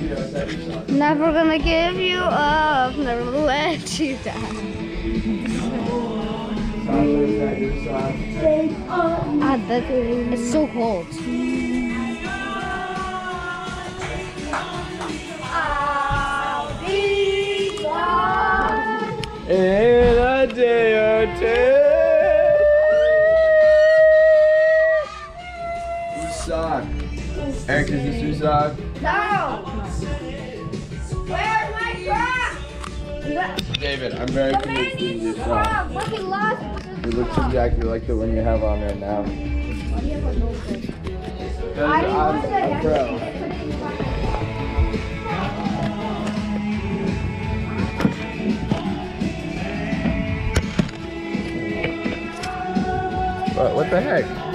Never gonna give you up, never let you down. It's so cold. I'll be gone in a day or two. Whose sock? Eric, is this your sock? No! Where's my truck? David, I'm very convinced this is your sock. But he lost. It looks exactly like the one you have on right now. I'm pro. What the heck?